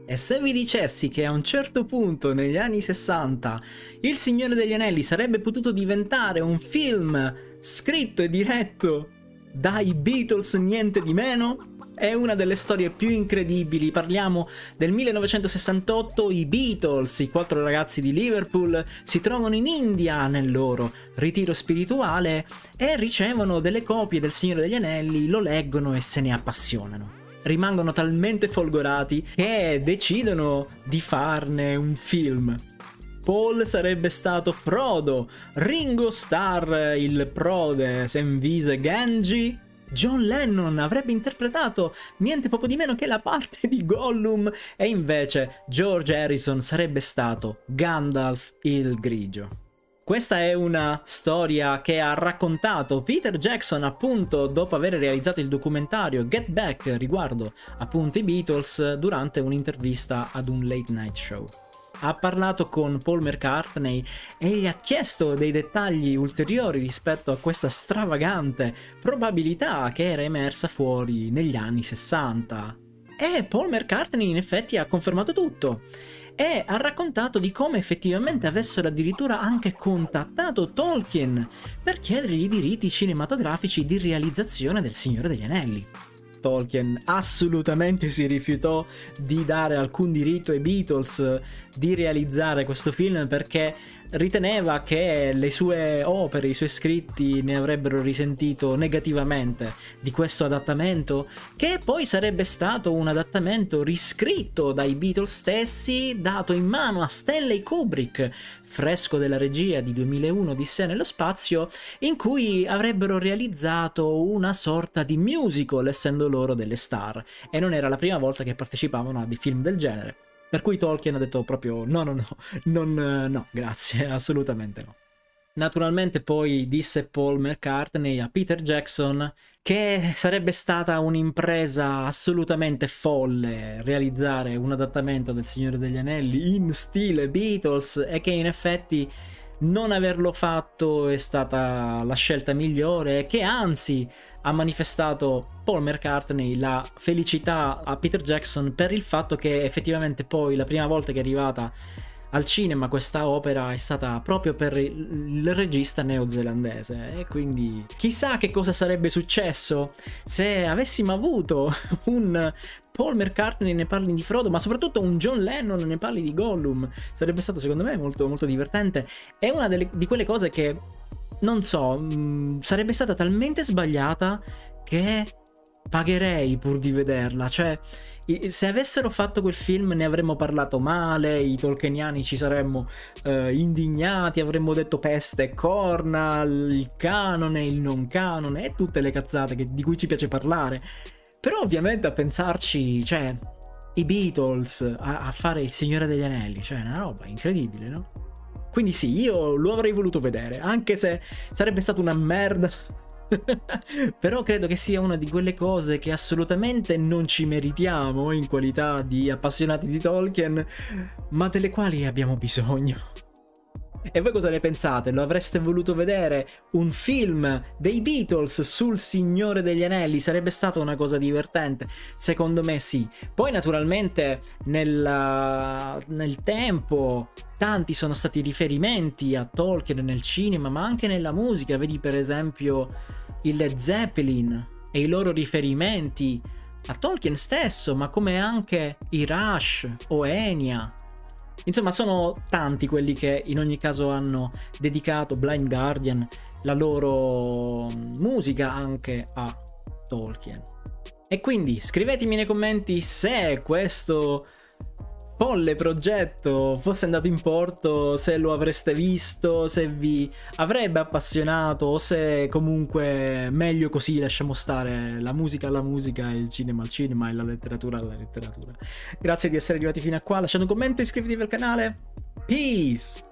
E se vi dicessi che a un certo punto negli anni 60 Il Signore degli Anelli sarebbe potuto diventare un film scritto e diretto dai Beatles niente di meno? È una delle storie più incredibili. Parliamo del 1968, i Beatles, i 4 ragazzi di Liverpool, si trovano in India nel loro ritiro spirituale e ricevono delle copie del Signore degli Anelli, lo leggono e se ne appassionano. Rimangono talmente folgorati che decidono di farne un film. Paul sarebbe stato Frodo, Ringo Starr il prode Samwise Gamgee, John Lennon avrebbe interpretato niente poco di meno che la parte di Gollum e invece George Harrison sarebbe stato Gandalf il Grigio. Questa è una storia che ha raccontato Peter Jackson appunto dopo aver realizzato il documentario Get Back riguardo appunto i Beatles durante un'intervista ad un late night show. Ha parlato con Paul McCartney e gli ha chiesto dei dettagli ulteriori rispetto a questa stravagante probabilità che era emersa fuori negli anni 60. E Paul McCartney in effetti ha confermato tutto e ha raccontato di come effettivamente avessero addirittura anche contattato Tolkien per chiedergli i diritti cinematografici di realizzazione del Signore degli Anelli. Tolkien assolutamente si rifiutò di dare alcun diritto ai Beatles di realizzare questo film perché riteneva che le sue opere, i suoi scritti ne avrebbero risentito negativamente di questo adattamento, che poi sarebbe stato un adattamento riscritto dai Beatles stessi, dato in mano a Stanley Kubrick, fresco della regia di 2001 Odissea nello spazio, in cui avrebbero realizzato una sorta di musical, essendo loro delle star, e non era la prima volta che partecipavano a dei film del genere. Per cui Tolkien ha detto proprio no, grazie, assolutamente no. Naturalmente poi disse Paul McCartney a Peter Jackson che sarebbe stata un'impresa assolutamente folle realizzare un adattamento del Signore degli Anelli in stile Beatles e che in effetti non averlo fatto è stata la scelta migliore e che anzi ha manifestato Paul McCartney la felicità a Peter Jackson per il fatto che effettivamente poi la prima volta che è arrivata al cinema questa opera è stata proprio per il regista neozelandese e quindi chissà che cosa sarebbe successo se avessimo avuto un Paul McCartney ne parli di Frodo, ma soprattutto un John Lennon ne parli di Gollum. Sarebbe stato secondo me molto molto divertente. È una di quelle cose che non so, sarebbe stata talmente sbagliata che pagherei pur di vederla. Cioè, se avessero fatto quel film ne avremmo parlato male, i tolkieniani ci saremmo indignati, avremmo detto peste e corna, il canone, il non canone e tutte le cazzate di cui ci piace parlare. Però ovviamente a pensarci, cioè, i Beatles a fare Il Signore degli Anelli, cioè è una roba incredibile, no? Quindi sì, io lo avrei voluto vedere, anche se sarebbe stata una merda. Però credo che sia una di quelle cose che assolutamente non ci meritiamo in qualità di appassionati di Tolkien, ma delle quali abbiamo bisogno. E voi cosa ne pensate? Lo avreste voluto vedere? Un film dei Beatles sul Signore degli Anelli? Sarebbe stata una cosa divertente? Secondo me sì. Poi naturalmente nel tempo tanti sono stati riferimenti a Tolkien nel cinema, ma anche nella musica. Vedi per esempio i Led Zeppelin e i loro riferimenti a Tolkien stesso, ma come anche i Rush o Enya. Insomma, sono tanti quelli che in ogni caso hanno dedicato Blind Guardian la loro musica anche a Tolkien. E quindi scrivetemi nei commenti se questo folle progetto fosse andato in porto, se lo avreste visto, se vi avrebbe appassionato o se comunque meglio così, lasciamo stare la musica alla musica, il cinema al cinema e la letteratura alla letteratura. Grazie di essere arrivati fino a qua, lasciate un commento, iscrivetevi al canale, peace!